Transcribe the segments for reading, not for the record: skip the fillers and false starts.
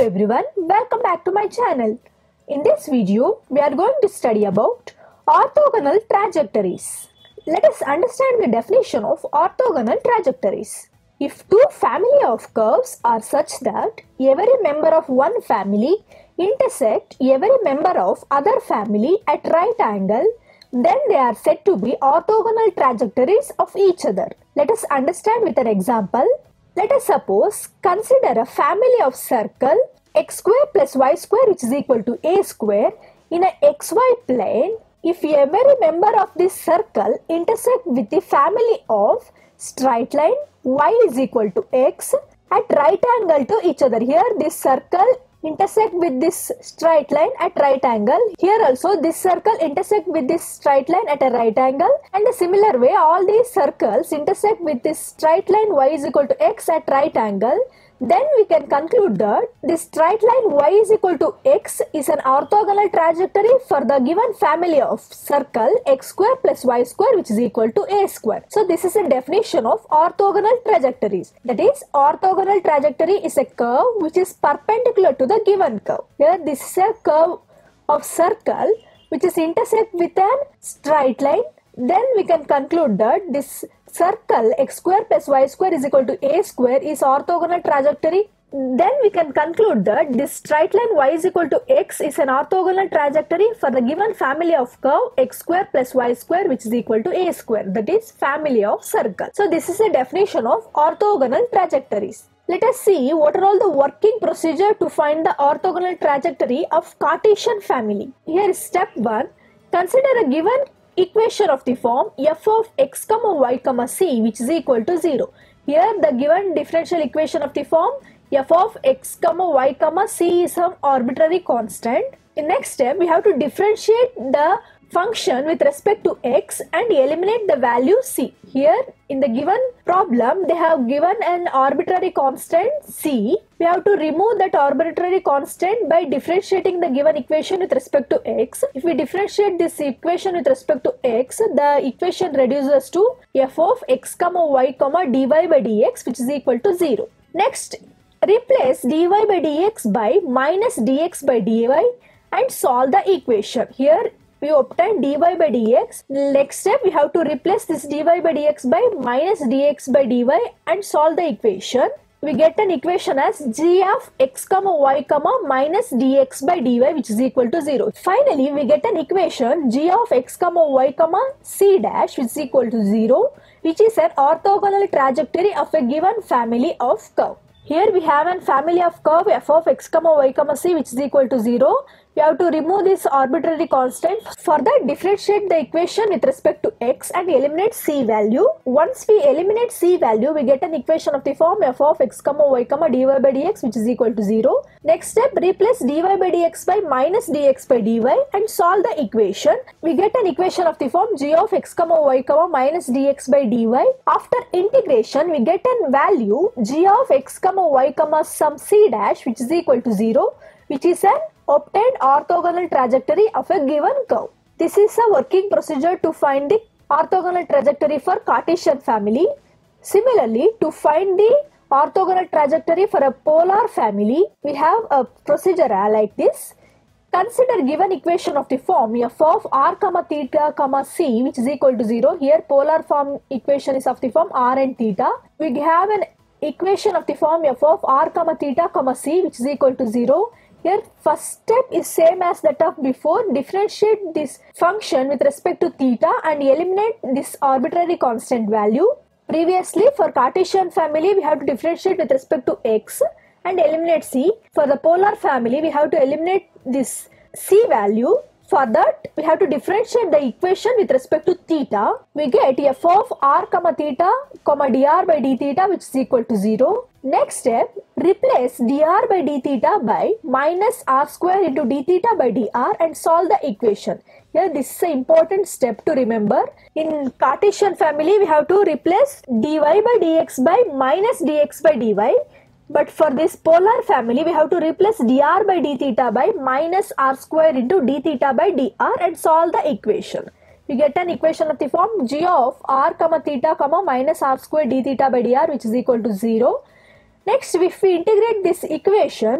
everyone, welcome back to my channel. In this video, we are going to study about orthogonal trajectories. Let us understand the definition of orthogonal trajectories. If two family of curves are such that every member of one family intersect every member of other family at right angle, then they are said to be orthogonal trajectories of each other. Let us understand with an example. Let us suppose consider a family of circle x square plus y square which is equal to a square in a xy plane. If every member of this circle intersect with the family of straight line y is equal to x at right angle to each other. Here this circle intersect with this straight line at right angle. Here also this circle intersect with this straight line at a right angle, and the similar way all these circles intersect with this straight line y is equal to x at right angle. Then we can conclude that this straight line y is equal to x is an orthogonal trajectory for the given family of circle x square plus y square which is equal to a square. So this is a definition of orthogonal trajectories. That is, orthogonal trajectory is a curve which is perpendicular to the given curve. Here this is a curve of circle which is intersect with an straight line. Then we can conclude that this circle x square plus y square is equal to a square is orthogonal trajectory. Then we can conclude that this straight line y is equal to x is an orthogonal trajectory for the given family of curve x square plus y square which is equal to a square, that is family of circle. So this is a definition of orthogonal trajectories. Let us see what are all the working procedure to find the orthogonal trajectory of Cartesian family. Here is step 1. Consider a given equation of the form f of x comma y comma c which is equal to 0. Here the given differential equation of the form f of x comma y comma c is some arbitrary constant. In next step we have to differentiate the function with respect to x and eliminate the value c. Here in the given problem they have given an arbitrary constant c. We have to remove that arbitrary constant by differentiating the given equation with respect to x. If we differentiate this equation with respect to x, the equation reduces to f of x comma y comma dy by dx which is equal to 0. Next, replace dy by dx by minus dx by dy and solve the equation. Here we obtain dy by dx. Next step we have to replace this dy by dx by minus dx by dy and solve the equation. We get an equation as g of x comma y comma minus dx by dy which is equal to 0. Finally we get an equation g of x comma y comma c dash which is equal to 0, which is an orthogonal trajectory of a given family of curve. Here we have a family of curve f of x comma y comma c which is equal to 0. We have to remove this arbitrary constant. Further differentiate the equation with respect to x and eliminate c value. Once we eliminate c value, we get an equation of the form f of x comma y comma dy by dx which is equal to 0. Next step, replace dy by dx by minus dx by dy and solve the equation. We get an equation of the form g of x comma y comma minus dx by dy. After integration, we get a value g of x comma y comma some c dash which is equal to 0, which is an obtained orthogonal trajectory of a given curve. This is a working procedure to find the orthogonal trajectory for Cartesian family. Similarly, to find the orthogonal trajectory for a polar family, we have a procedure like this. Consider given equation of the form f of r comma theta comma c which is equal to 0. Here polar form equation is of the form r and theta. We have an equation of the form f of r comma theta comma c which is equal to 0. Here first step is same as that of before. Differentiate this function with respect to theta and eliminate this arbitrary constant value. Previously for Cartesian family we have to differentiate with respect to x and eliminate c. For the polar family we have to eliminate this c value. For that we have to differentiate the equation with respect to theta. We get f of r comma theta comma dr by d theta which is equal to 0. Next step, replace dr by d theta by minus r square into d theta by dr and solve the equation. Here this is an important step to remember. In Cartesian family we have to replace dy by dx by minus dx by dy. But for this polar family, we have to replace dr by d theta by minus r square into d theta by dr and solve the equation. We get an equation of the form g of r comma theta comma minus r square d theta by dr which is equal to 0. Next, if we integrate this equation,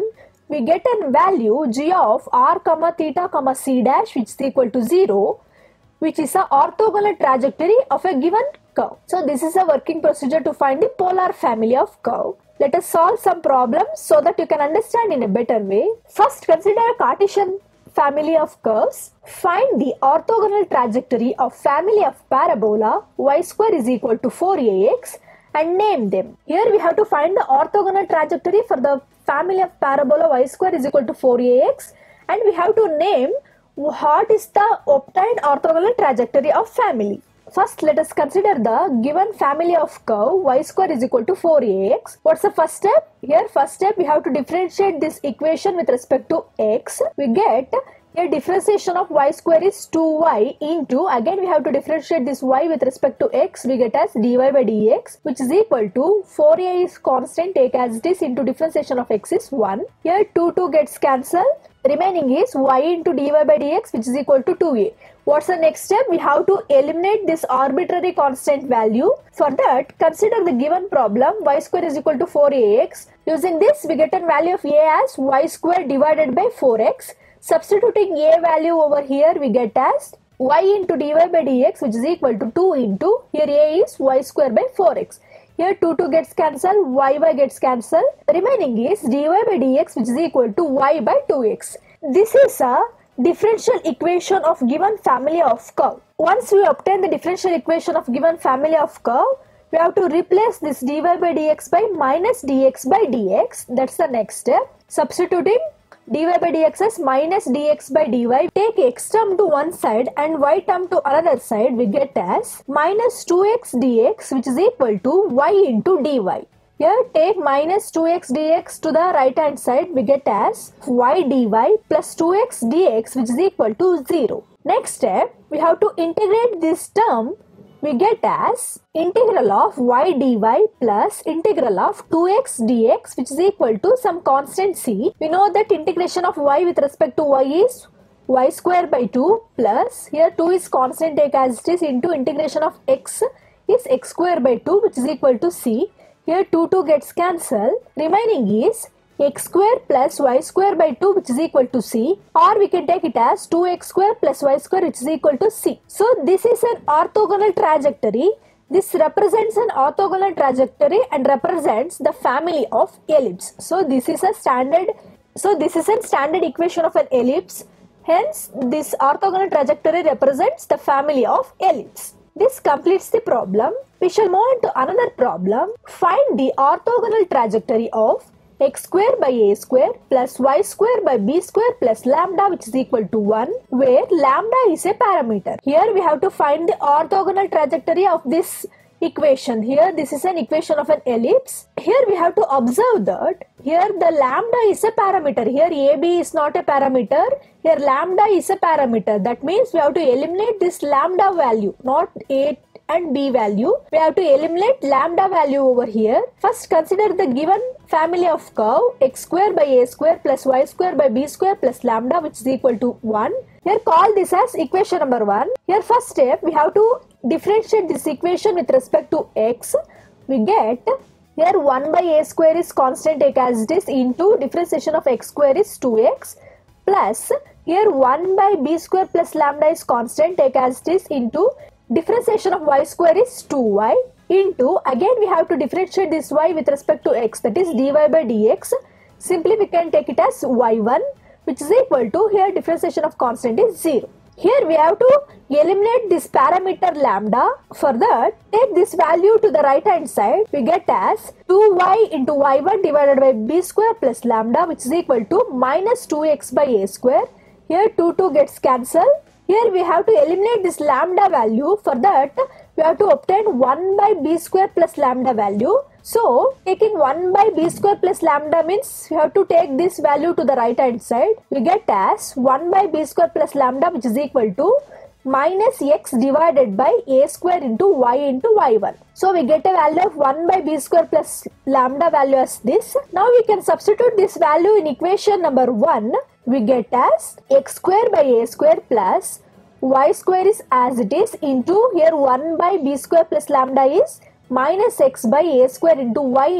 we get a value g of r comma theta comma c dash which is equal to 0, which is a orthogonal trajectory of a given curve. So this is a working procedure to find the polar family of curve. Let us solve some problems so that you can understand in a better way. First, consider a Cartesian family of curves. Find the orthogonal trajectory of family of parabola y square is equal to 4ax and name them. Here we have to find the orthogonal trajectory for the family of parabola y square is equal to 4ax, and we have to name what is the obtained orthogonal trajectory of family. First, let us consider the given family of curve y square is equal to 4ax. What's the first step? Here, first step, we have to differentiate this equation with respect to x. We get a differentiation of y square is 2y into, again we have to differentiate this y with respect to x. We get as dy by dx, which is equal to 4a is constant, take as it is, into differentiation of x is 1. Here 2 gets cancelled. Remaining is y into dy by dx, which is equal to 2a. What's the next step? We have to eliminate this arbitrary constant value. For that, consider the given problem y square is equal to 4ax. Using this, we get a value of a as y square divided by 4x. Substituting a value over here, we get as y into dy by dx, which is equal to 2 into, here a is y square by 4x. Here 2 gets cancelled, y gets cancelled. Remaining is dy by dx, which is equal to y by 2x. This is a differential equation of given family of curve. Once we obtain the differential equation of given family of curve, we have to replace this dy by dx by minus dx by dx. That's the next step. Substituting dy by dx as minus dx by dy. Take x term to one side and y term to another side. We get as minus 2x dx, which is equal to y into dy. Here take minus 2x dx to the right hand side. We get as y dy plus 2x dx, which is equal to 0. Next step, we have to integrate this term. We get as integral of y dy plus integral of 2x dx, which is equal to some constant c. We know that integration of y with respect to y is y square by 2 plus, here 2 is constant, take as it is, into integration of x is x square by 2, which is equal to c. Here 2 gets cancelled. Remaining is x square plus y square by 2, which is equal to c, or we can take it as 2x square plus y square, which is equal to c. So this is an orthogonal trajectory. This represents an orthogonal trajectory and represents the family of ellipse. So this is a standard equation of an ellipse. Hence, this orthogonal trajectory represents the family of ellipse. This completes the problem. We shall move on to another problem. Find the orthogonal trajectory of x square by a square plus y square by b square plus lambda, which is equal to 1, where lambda is a parameter. Here we have to find the orthogonal trajectory of this equation. Here this is an equation of an ellipse. Here we have to observe that here the lambda is a parameter. Here AB is not a parameter. Here lambda is a parameter. That means we have to eliminate this lambda value, not A and B value. We have to eliminate lambda value over here. First, consider the given family of curve x square by a square plus y square by b square plus lambda, which is equal to 1. Here call this as equation number 1. Here first step, we have to differentiate this equation with respect to x. We get here 1 by a square is constant, take as it is, into differentiation of x square is 2x, plus here 1 by b square plus lambda is constant, take as it is, into differentiation of y square is 2y, into, again we have to differentiate this y with respect to x, that is dy by dx. Simply we can take it as y1, which is equal to, here differentiation of constant is 0. Here we have to eliminate this parameter lambda. For that, take this value to the right hand side. We get as 2y into y1 divided by b square plus lambda, which is equal to minus 2x by a square. Here 2 gets cancelled. Here we have to eliminate this lambda value. For that, we have to obtain 1 by b square plus lambda value. So, taking 1 by b square plus lambda means we have to take this value to the right hand side. We get as 1 by b square plus lambda, which is equal to minus x divided by a square into y1. So, we get a value of 1 by b square plus lambda value as this. Now, we can substitute this value in equation number 1. We get as x square by a square plus y square is as it is, into here 1 by b square plus lambda is minus x by a square into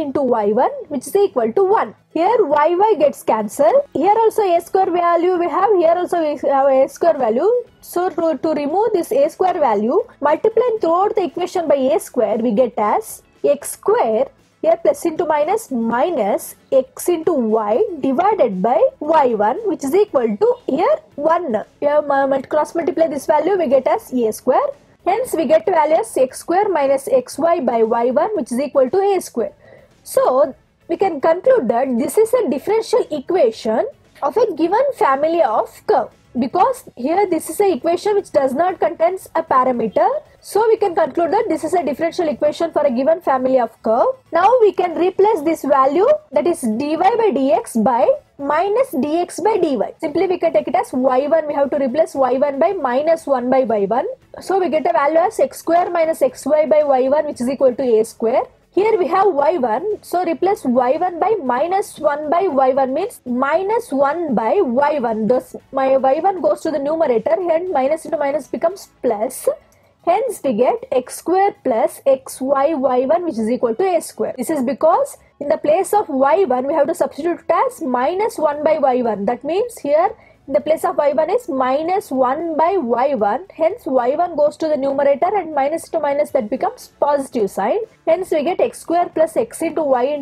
y1 which is equal to 1. Here y gets cancelled. Here also a square value we have. Here also we have a square value. So to remove this a square value, multiplying throughout the equation by a square, we get as x square, here plus into minus, minus x into y divided by y1 which is equal to here 1. Here cross multiply this value, we get as a square. Hence we get value as x square minus xy by y1 which is equal to a square. So we can conclude that this is a differential equation of a given family of curve, because here this is an equation which does not contain a parameter. So we can conclude that this is a differential equation for a given family of curve. Now we can replace this value, that is dy by dx by minus dx by dy. Simply we can take it as y1. We have to replace y1 by minus 1 by y1. So we get a value as x square minus xy by y1 which is equal to a square. Here we have y1, so replace y1 by minus 1 by y1 means minus 1 by y1. Thus my y1 goes to the numerator, hence minus into minus becomes plus. Hence we get x square plus xy y1 which is equal to a square. This is because in the place of y1 we have to substitute it as minus 1 by y1. That means here in the place of y1 is minus 1 by y1. Hence y1 goes to the numerator and minus to minus that becomes positive sign. Hence we get x square plus x into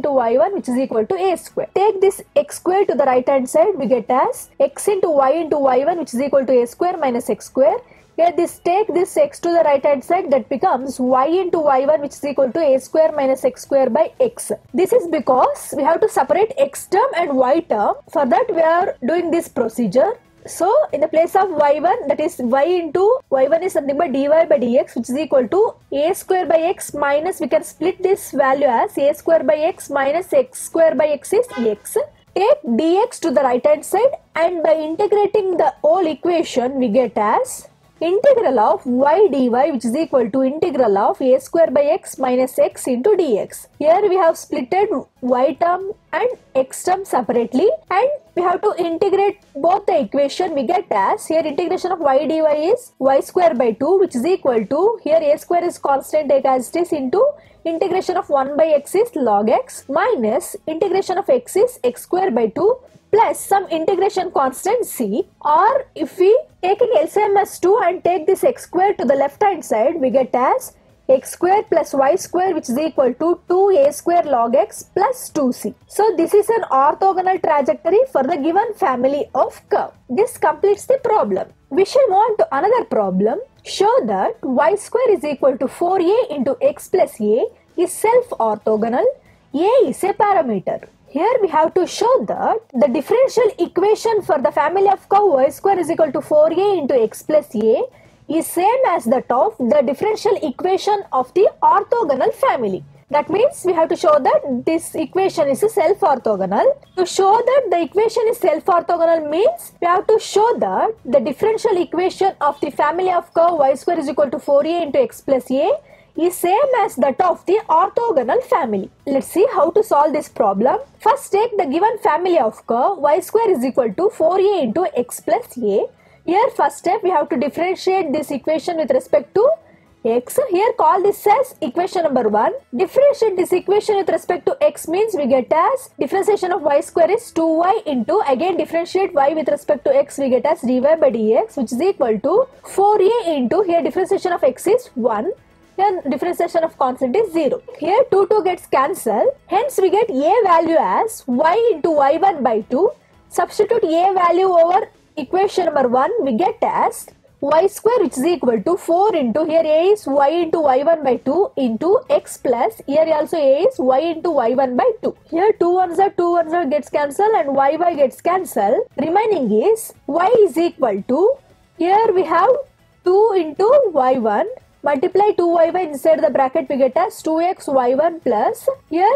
y1 which is equal to a square. Take this x square to the right hand side, we get as x into y1 which is equal to a square minus x square. Here take this x to the right hand side, that becomes y into y1 which is equal to a square minus x square by x. This is because we have to separate x term and y term. For that we are doing this procedure. So in the place of y1, that is y into y1 is something by dy by dx which is equal to a square by x minus, we can split this value as a square by x minus x square by x is x. Take dx to the right hand side and by integrating the whole equation we get as integral of y dy which is equal to integral of a square by x minus x into dx. Here we have splitted y term and x term separately and we have to integrate both the equation. We get as here integration of y dy is y square by 2 which is equal to, here a square is constant, take as it is, into integration of 1 by x is log x minus integration of x is x square by 2 plus some integration constant c, or if we taking LCM as 2 and take this x square to the left hand side, we get as x square plus y square which is equal to 2a square log x plus 2c. So this is an orthogonal trajectory for the given family of curve. This completes the problem. We shall move on to another problem. Show that y square is equal to 4a into x plus a is self-orthogonal. A is a parameter. Here we have to show that the differential equation for the family of curve y square is equal to 4a into x plus a is same as that of the differential equation of the orthogonal family. That means we have to show that this equation is a self-orthogonal. To show that the equation is self-orthogonal means we have to show that the differential equation of the family of curve y square is equal to 4a into x plus a is same as that of the orthogonal family. Let's see how to solve this problem. First take the given family of curve y square is equal to 4a into x plus a. Here first step we have to differentiate this equation with respect to x. Here call this as equation number 1. Differentiate this equation with respect to x means we get as differentiation of y square is 2y into, again differentiate y with respect to x, we get as dy by dx which is equal to 4a into, here differentiation of x is 1. Here differentiation of constant is 0. Here 2 gets cancelled. Hence we get a value as y into y1 by 2. Substitute a value over equation number 1. We get as y square which is equal to 4 into, here a is y into y1 by 2 into x plus, here also a is y into y1 by 2. Here 2 ones are gets cancelled and y gets cancelled. Remaining is y is equal to, here we have 2 into y1. Multiply 2y1 inside the bracket, we get as 2x y1 plus, here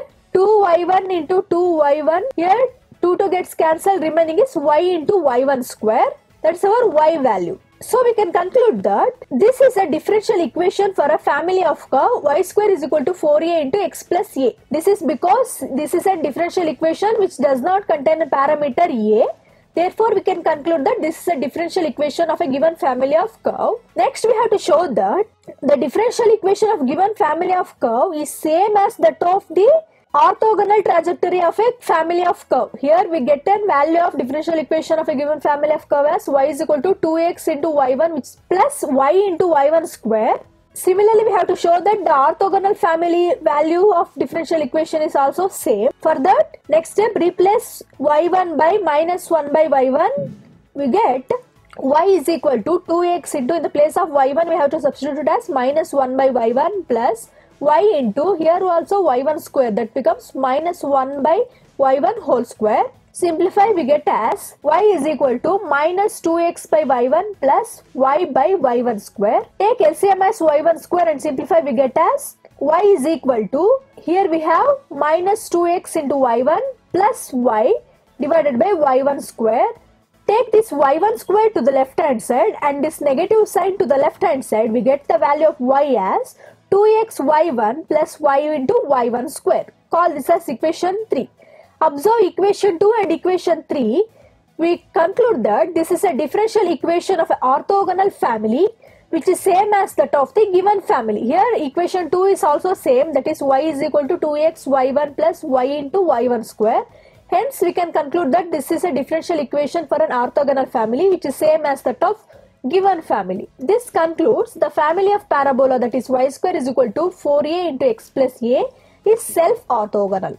2y1 into 2y1, here 2 gets cancelled, remaining is y into y1 square. That's our y value. So we can conclude that this is a differential equation for a family of curve y square is equal to 4a into x plus a. This is because this is a differential equation which does not contain a parameter a. Therefore, we can conclude that this is a differential equation of a given family of curve. Next, we have to show that the differential equation of given family of curve is same as that of the orthogonal trajectory of a family of curve. Here we get a value of differential equation of a given family of curve as y is equal to 2x into y1 which is plus y into y1 square. Similarly, we have to show that the orthogonal family value of differential equation is also same. For that, next step, replace y1 by minus 1 by y1. We get y is equal to 2x into, in the place of y1 we have to substitute it as minus 1 by y1 plus y into, here also y1 square, that becomes minus 1 by y1 whole square. Simplify, we get as y is equal to minus 2x by y1 plus y by y1 square. Take LCM as y1 square and simplify, we get as y is equal to, here we have minus 2x into y1 plus y divided by y1 square. Take this y1 square to the left hand side and this negative sign to the left hand side. We get the value of y as 2x y1 plus y into y1 square. Call this as equation 3. Observe equation 2 and equation 3. We conclude that this is a differential equation of an orthogonal family which is same as that of the given family. Here equation 2 is also same, that is y is equal to 2x y1 plus y into y1 square. Hence we can conclude that this is a differential equation for an orthogonal family which is same as that of given family. This concludes the family of parabola, that is y square is equal to 4a into x plus a is self-orthogonal.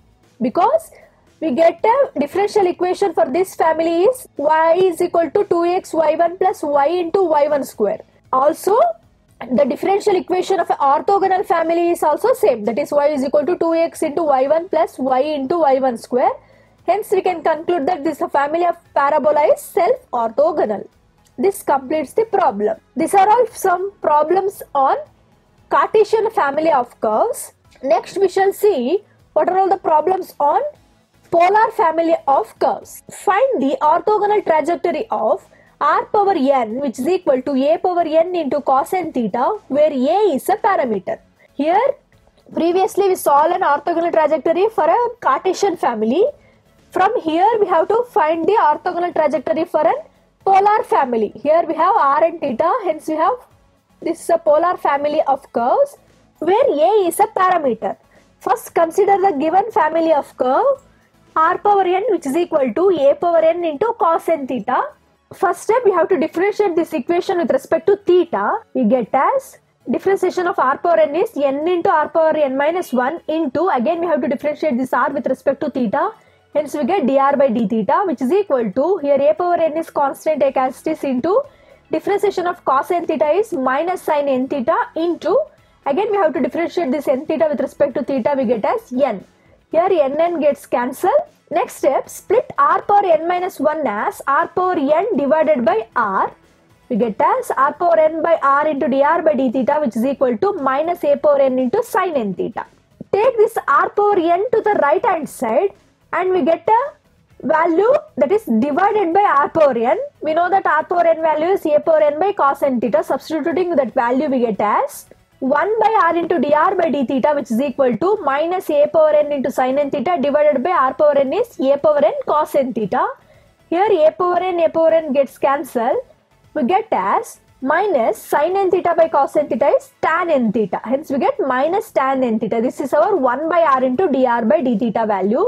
Because we get a differential equation for this family is y is equal to 2x y1 plus y into y1 square. Also, the differential equation of an orthogonal family is also same, that is y is equal to 2x into y1 plus y into y1 square. Hence, we can conclude that this family of parabola is self-orthogonal. This completes the problem. These are all some problems on Cartesian family of curves. Next, we shall see what are all the problems on polar family of curves. Find the orthogonal trajectory of r power n which is equal to a power n into cos n theta, where a is a parameter. Here, previously we saw an orthogonal trajectory for a Cartesian family. From here, we have to find the orthogonal trajectory for a polar family. Here we have r and theta, hence we have this is a polar family of curves where a is a parameter. First, consider the given family of curve r power n which is equal to a power n into cos n theta. First step, we have to differentiate this equation with respect to theta. We get as differentiation of r power n is n into r power n minus 1 into, again we have to differentiate this r with respect to theta. Hence we get dr by d theta which is equal to, here a power n is constant, take as it is, into differentiation of cos n theta is minus sin n theta into, again we have to differentiate this n theta with respect to theta, we get as n. Here n gets cancelled. Next step, split r power n minus 1 as r power n divided by r. We get as r power n by r into dr by d theta which is equal to minus a power n into sin n theta. Take this r power n to the right hand side and we get a value that is divided by r power n. We know that r power n value is a power n by cos n theta. Substituting that value, we get as 1 by r into dr by d theta which is equal to minus a power n into sin n theta divided by r power n is a power n cos n theta. Here a power n gets cancelled. We get as minus sin n theta by cos n theta is tan n theta. Hence we get minus tan n theta. This is our 1 by r into dr by d theta value.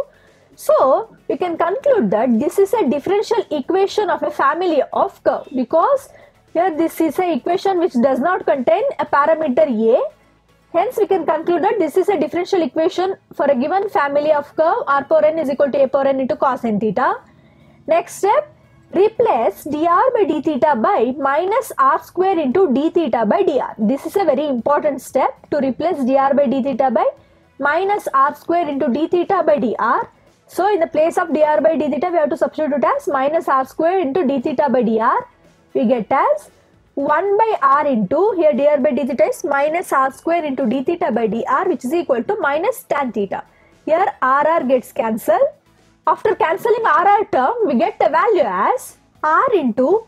So, we can conclude that this is a differential equation of a family of curve because here this is an equation which does not contain a parameter a. Hence, we can conclude that this is a differential equation for a given family of curve r power n is equal to a power n into cos n theta. Next step, replace dr by d theta by minus r square into d theta by dr. This is a very important step, to replace dr by d theta by minus r square into d theta by dr. So, in the place of dr by d theta, we have to substitute as minus r square into d theta by dr. We get as 1 by r into, here dr by d theta is minus r square into d theta by dr which is equal to minus tan theta. Here r gets cancelled. After cancelling r term, we get the value as r into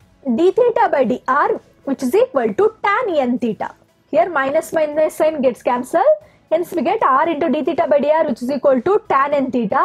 d theta by dr which is equal to tan n theta. Here minus sign gets cancelled. Hence we get r into d theta by dr which is equal to tan n theta.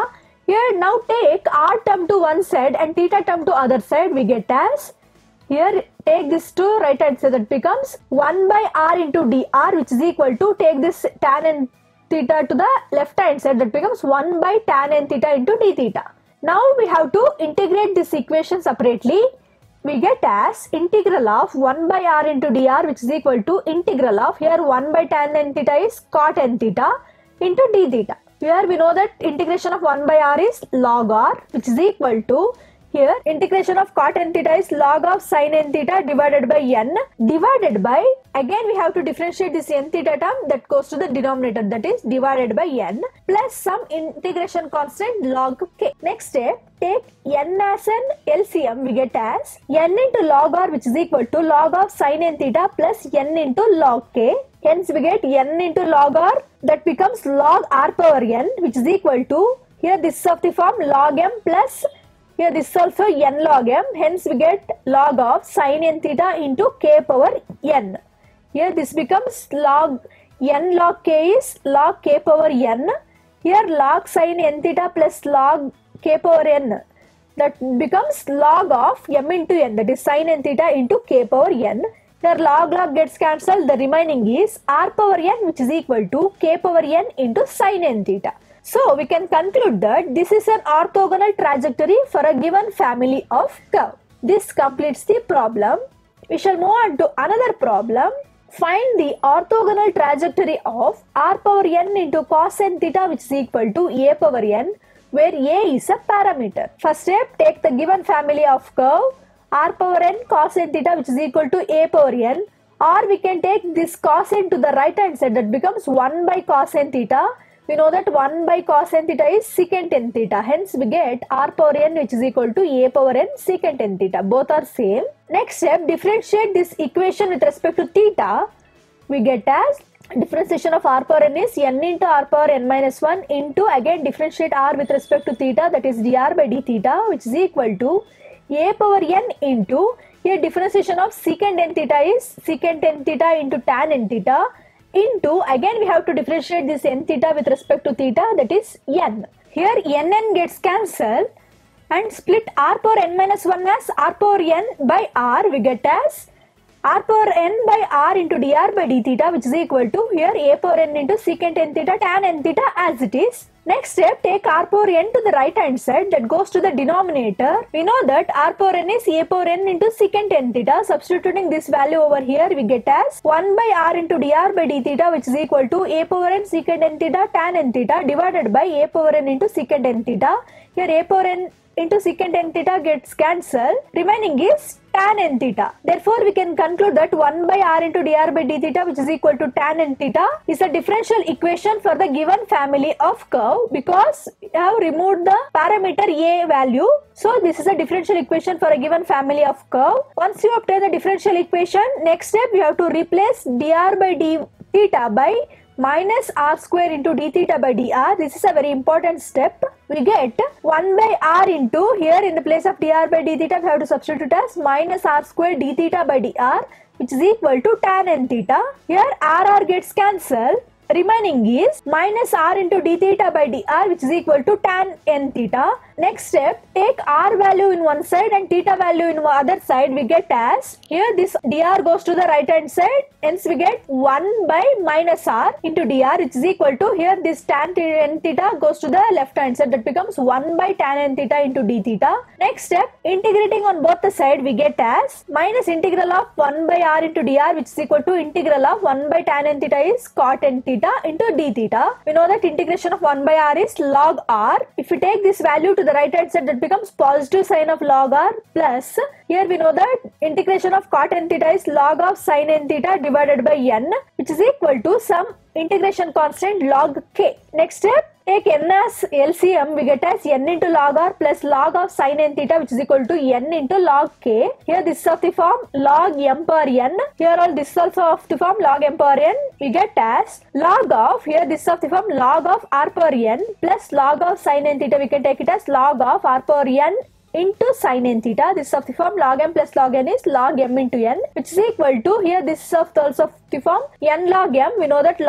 Here now take r term to one side and theta term to other side. We get as, here take this to right hand side, that becomes 1 by r into dr, which is equal to, take this tan and theta to the left hand side, that becomes 1 by tan and theta into d theta. Now we have to integrate this equation separately. We get as integral of 1 by r into dr, which is equal to integral of, here 1 by tan and theta is cot n theta into d theta. Here we know that integration of 1 by r is log r, which is equal to, here integration of cot n theta is log of sin n theta divided by n, divided by, again we have to differentiate this n theta term, that goes to the denominator, that is divided by n, plus some integration constant log k. Next step, take n as an LCM. We get as n into log r, which is equal to log of sin n theta plus n into log k. Hence we get n into log r, that becomes log r power n, which is equal to, here this is of the form log m plus, here this is also n log m. Hence we get log of sin n theta into k power n. Here this becomes log n log k is log k power n. Here log sin n theta plus log k power n, that becomes log of m into n, that is sin n theta into k power n. Here log gets cancelled, the remaining is r power n, which is equal to k power n into sin n theta. So we can conclude that this is an orthogonal trajectory for a given family of curve. This completes the problem. We shall move on to another problem. Find the orthogonal trajectory of r power n into cos n theta, which is equal to a power n, where a is a parameter. First step, take the given family of curve r power n cos n theta, which is equal to a power n, or we can take this cos n to the right hand side, that becomes 1 by cos n theta. We know that 1 by cos n theta is secant n theta. Hence we get r power n, which is equal to a power n secant n theta. Both are same. Next step, differentiate this equation with respect to theta. We get as differentiation of r power n is n into r power n minus 1 into, again differentiate r with respect to theta, that is dr by d theta, which is equal to a power n into, here differentiation of secant n theta is secant n theta into tan n theta, into, again we have to differentiate this n theta with respect to theta, that is n. Here n gets cancelled and split r power n minus 1 as r power n by r. We get as r power n by r into dr by d theta, which is equal to, here a power n into secant n theta tan n theta as it is. Next step, take r power n to the right hand side, that goes to the denominator. We know that r power n is a power n into secant n theta. Substituting this value over here, we get as 1 by r into dr by d theta, which is equal to a power n secant n theta tan n theta divided by a power n into secant n theta. Here a power n into secant n theta gets cancelled. Remaining is tan n theta. Therefore, we can conclude that 1 by r into dr by d theta, which is equal to tan n theta, is a differential equation for the given family of curve, because we have removed the parameter a value. So this is a differential equation for a given family of curve. Once you obtain the differential equation, next step you have to replace dr by d theta by minus r square into d theta by dr. This is a very important step. We get 1 by r into, here in the place of dr by d theta we have to substitute as minus r square d theta by dr, which is equal to tan n theta. Here r gets cancelled. Remaining is minus r into d theta by dr, which is equal to tan n theta. Next step, take r value in one side and theta value in other side. We get as, here this dr goes to the right hand side, hence we get 1 by minus r into dr, which is equal to, here this tan n theta goes to the left hand side, that becomes 1 by tan n theta into d theta. Next step, integrating on both the side, we get as minus integral of 1 by r into dr, which is equal to integral of 1 by tan n theta is cot n theta into d theta. We know that integration of 1 by r is log r. If we take this value to the right hand side, that becomes positive sign of log r, plus here we know that integration of cot n theta is log of sin n theta divided by n, which is equal to some integration constant log k. Next step, take n as LCM. We get as n into log r plus log of sin n theta, which is equal to n into log k. Here this is of the form log m per n. Here all this is also of the form log m per n. We get as log of, here this is of the form log of r per n plus log of sin n theta. We can take it as log of r per n into sin n theta. This is of the form log m plus log n is log m into n, which is equal to, here this is of also of the form n log m. We know that log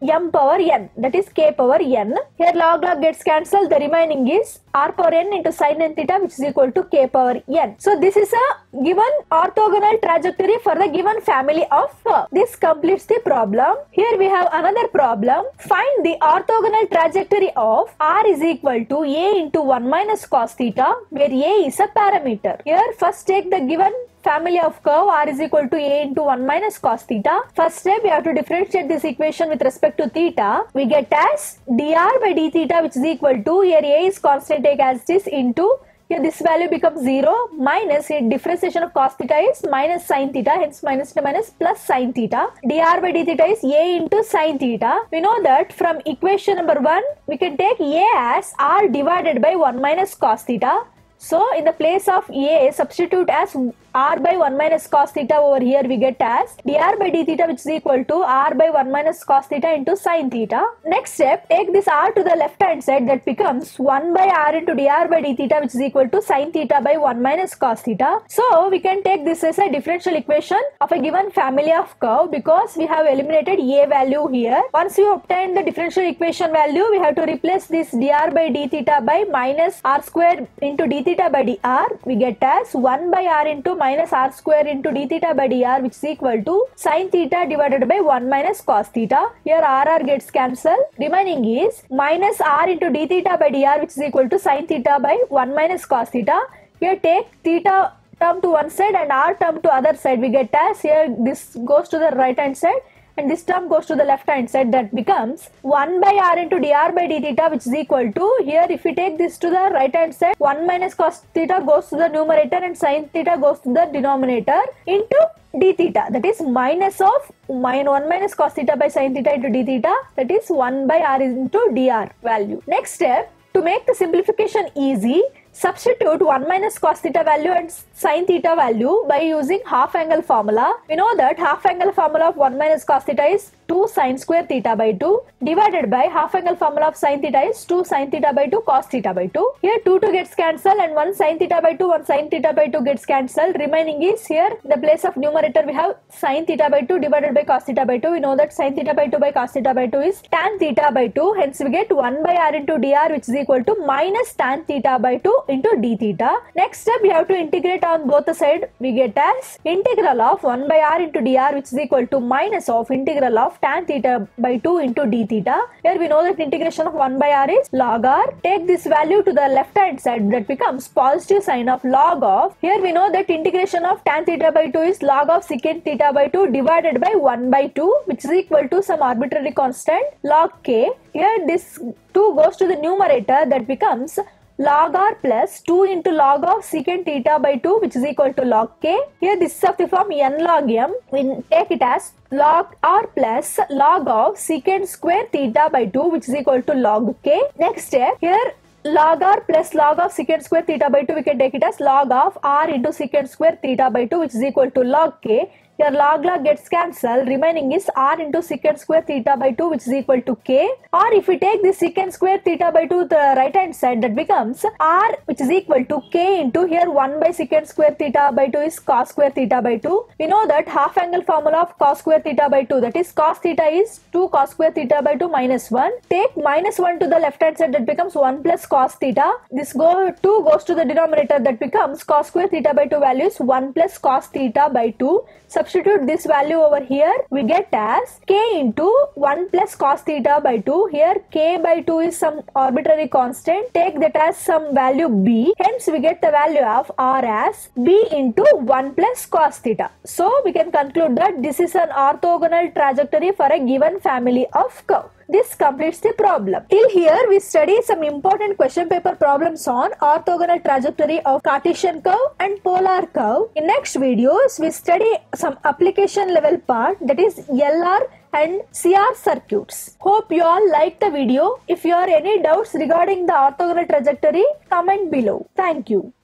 m power n, that is k power n. Here log gets cancelled, the remaining is r power n into sin n theta, which is equal to k power n. So this is a given orthogonal trajectory for the given family of curve. This completes the problem. Here we have another problem. Find the orthogonal trajectory of r is equal to a into 1 minus cos theta, where a is a parameter. Here first take the given family of curve r is equal to a into 1 minus cos theta. First step, we have to differentiate this equation with respect to theta. We get as dr by d theta, which is equal to, here a is constant, take as this, into, here this value becomes 0, minus, here differentiation of cos theta is minus sin theta, hence minus to minus plus sin theta. Dr by d theta is a into sin theta. We know that from equation number 1, we can take a as r divided by 1 minus cos theta. So in the place of a, substitute as r by 1 minus cos theta. Over here we get as dr by d theta, which is equal to r by 1 minus cos theta into sin theta. Next step, take this r to the left hand side, that becomes 1 by r into dr by d theta, which is equal to sin theta by 1 minus cos theta. So we can take this as a differential equation of a given family of curve, because we have eliminated a value here. Once you obtain the differential equation value, we have to replace this dr by d theta by minus r square into d theta by dr. We get as 1 by r into minus r square into d theta by dr, which is equal to sin theta divided by 1 minus cos theta. Here r gets cancelled. Remaining is minus r into d theta by dr, which is equal to sin theta by 1 minus cos theta. Here take theta term to one side and r term to other side. We get as, here this goes to the right hand side and this term goes to the left hand side. That becomes 1 by r into dr by d theta, which is equal to, here if we take this to the right hand side, 1 minus cos theta goes to the numerator and sin theta goes to the denominator, into d theta, that is minus of 1 minus cos theta by sin theta into d theta, that is 1 by r into dr value. Next step, to make the simplification easy, substitute 1 minus cos theta value and sin theta value by using half angle formula. We know that half angle formula of 1 minus cos theta is 2 sin square theta by 2, divided by half angle formula of sin theta is 2 sin theta by 2 cos theta by 2. Here 2 gets cancelled and 1 sin theta by 2, 1 sin theta by 2 gets cancelled. Remaining is, here in the place of numerator we have sin theta by 2 divided by cos theta by 2. We know that sin theta by 2 by cos theta by 2 is tan theta by 2. Hence we get 1 by r into dr, which is equal to minus tan theta by 2 into d theta. Next step, we have to integrate on both the side. We get as integral of 1 by r into dr, which is equal to minus of integral of tan theta by 2 into d theta. Here we know that integration of 1 by r is log r. Take this value to the left hand side, that becomes positive sign of log of. Here we know that integration of tan theta by 2 is log of secant theta by 2 divided by 1 by 2, which is equal to some arbitrary constant log k. Here this 2 goes to the numerator, that becomes log r plus 2 into log of secant theta by 2, which is equal to log k. Here this is of the form n log m. We take it as log r plus log of secant square theta by 2, which is equal to log k. Next step, here log r plus log of secant square theta by 2, we can take it as log of r into secant square theta by 2, which is equal to log k. Here log gets cancelled. Remaining is r into secant square theta by 2, which is equal to k. Or if we take this secant square theta by 2 to the right hand side, that becomes r, which is equal to k into, here 1 by secant square theta by 2 is cos square theta by 2. We know that half angle formula of cos square theta by 2, that is cos theta is 2 cos square theta by 2 minus 1. Take minus 1 to the left hand side, that becomes 1 plus cos theta. This 2 goes to the denominator, that becomes cos square theta by 2 value is 1 plus cos theta by 2. Substitute this value over here, we get as k into 1 plus cos theta by 2. Here k by 2 is some arbitrary constant. Take that as some value b. Hence we get the value of r as b into 1 plus cos theta. So we can conclude that this is an orthogonal trajectory for a given family of curve. This completes the problem. Till here we study some important question paper problems on orthogonal trajectory of Cartesian curve and polar curve. In next videos we study some application level part, that is LR and CR circuits. Hope you all like the video. If you have any doubts regarding the orthogonal trajectory, comment below. Thank you.